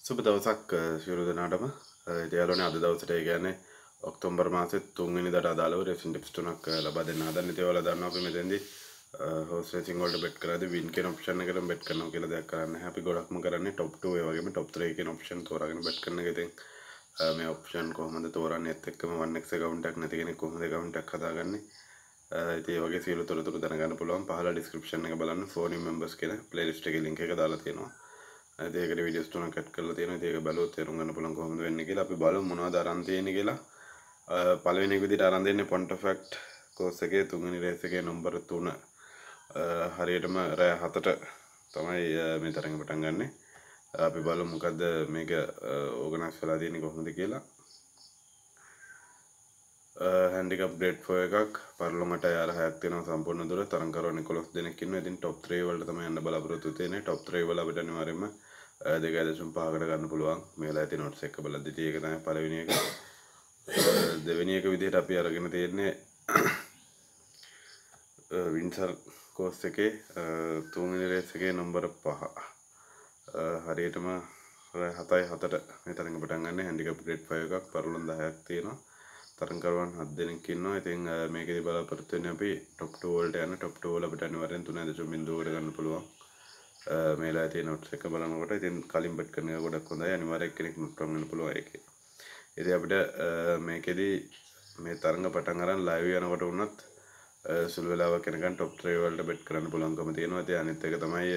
සුබ දවසක් සියලු දෙනාටම. ඉතින් යාළුවනේ අද දවසට ඒ කියන්නේ ඔක්තෝබර් මාසේ 3 වෙනිදාට අදාළව රේසින් ටිප්ස් තුනක් ලබා දෙන්න හදන්නේ. ඉතින් ඔයාලා දන්නවා අපි මෙතෙන්දී හෝස් රේසින් වලට බෙට් කරද්දී වින් කියන ඔප්ෂන් එකට බෙට් කරනවා කියලා දෙයක් කරන්නේ නැහැ. අපි ගොඩක්ම කරන්නේ টොප් 2 ඒ වගේම টොප් 3 කියන ඔප්ෂන් තෝරාගෙන බෙට් කරන එක. ඉතින් මේ ඔප්ෂන් කොහොමද තෝරන්නේ ඒත් එක්කම 1x account එකක් නැති කෙනෙක් කොහොමද account එකක් හදාගන්නේ? ඉතින් ඒ වගේ සියලු තොරතුරු දැනගන්න පුළුවන් පහළ description එක බලන්න phone members කියන playlist එකේ link එක දාලා තියෙනවා. ඒකට වීඩියෝස් තුනක් ඇඩ් කරලා තියෙනවා. ඉතින් ඒක බලුවොත් තේරුම් ගන්න පුළුවන් කොහොමද වෙන්නේ කියලා. අපි බලමු මොනවද අරන් තියෙන්නේ කියලා. පළවෙනි එක විදිහට අරන් දෙන්නේ Pontifact course එකේ තුන්වෙනි රේස් එකේ නම්බර 3. හරියටම රෑ 7ට තමයි මේ තරඟ පටන් ගන්නෙ. අපි බලමු මොකද්ද මේක ඕගනයිස් වෙලා තියෙන්නේ කොහොමද කියලා. handicap grade 4 එකක් පරලොමට යාර 6ක් තියෙනවා සම්පූර්ණ දුර තරඟකරුවෝ 11 දෙනෙක් ඉන්නවා. ඉතින් top 3 වලට තමයි යන්න බලාපොරොත්තු වෙන්නේ. top 3 වල අපිට අනිවාර්යයෙන්ම 2.5කට ගන්න පුළුවන්. මේ වෙලාවේ තියෙන notes එක බලද්දි ඉතින් ඒක තමයි පළවෙනි එක. දෙවෙනි එක විදිහට අපි අරගෙන තියෙන්නේ වින්සර් course එකේ තුන්වෙනි රේස් එකේ නම්බර 5. හරියටම 7:07ට මේ තරඟ පටන් ගන්න. handicap grade 5 එකක් පරලොම් 10ක් තියෙනවා. තරඟකරුවන් 7 දෙනෙක් ඉන්නවා. ඉතින් මේකේදී බලාපොරොත්තු වෙන්නේ අපි টොප් 2 වලට යන. টොප් 2 වල අපිට අනිවාර්යෙන් 3.0කට ගන්න පුළුවන්. මේලා තියෙන notes එක බලනකොට ඉතින් කලින් බෙට් කරන එක ගොඩක් හොඳයි. අනිවාර්යෙන් කෙනෙක් නොට් ගන්න පුළුවන් ඒකේ. ඉතින් අපිට මේකේදී මේ තරඟ පටන් අරන් live යනකොට වුණත් සුළු වෙලාවක් යනකන් টොප් 3 වලට බෙට් කරන්න පුළුවන්කම තියෙනවා. ඉතින් අනිත් එක තමයි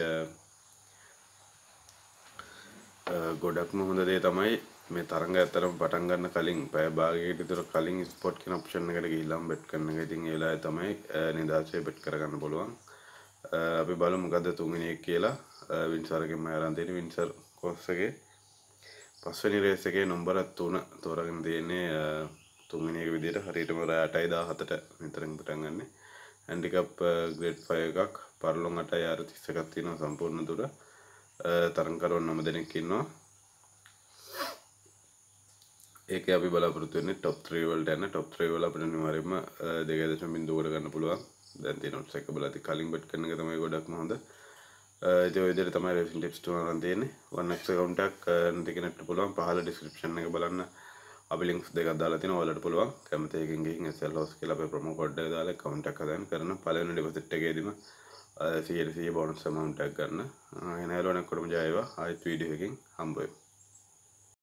ගොඩක්ම හොඳ දේ තමයි මේ තරඟ ඇත්තරම පටන් ගන්න කලින් පැය භාගයකට විතර කලින් ස්පොට් කියන ඔප්ෂන් එකට ගිහිල්ලාම බෙට් කරන එක. ඉතින් ඒ වෙලාවේ තමයි නිදාසේ බෙට් කරගන්න පුළුවන්. අපි බලමු මොකද්ද තුන්වෙනි එක කියලා. වින්සර්ගෙන්ම ආරම්භ තියෙන වින්සර් course එකේ පස්වෙනි රේස් එකේ නම්බර 3 තෝරාගෙන තියෙන්නේ තුන්වෙනි එක විදිහට හරියටම රෑ 8:17ට මෙතරම් පටන් ගන්නෙ. handicap grade 5 එකක් පරලොම් 8:31ක් තියෙනවා සම්පූර්ණ දුර. තරඟකරුවෝ 9 දෙනෙක් ඉන්නවා. ඒකේ අපි බලාපොරොත්තු වෙන්නේ top 3 වලට යන. top 3 වල අපිට අනිවාර්යයෙන්ම 2.0කට ගන්න පුළුවන්. දැන් තියෙන notes එක බලද්දි කලින් බෙට් කරන එක තමයි ගොඩක්ම හොඳ. ඉතින් ඔය විදිහට තමයි රේසින් ටිප්ස් තුන අරන් තියෙන්නේ. 1x account එකක් නැති කෙනෙක්ට පුළුවන් පහළ description එක බලන්න. අපි links දෙකක් දාලා තියෙනවා. ඔයාලට පුළුවන් කැමති එකකින් ගිහින් SL house කියලා අපේ promo code එක දාලා account එකක් හදාගන්න කරන පළවෙනි deposit එකේදීම 100% bonus amount එකක් ගන්න. එහෙනම් ඔයාලට කොටම ජය වේවා. ආයෙත් වීඩියෝ එකකින් හම්බ වෙමු.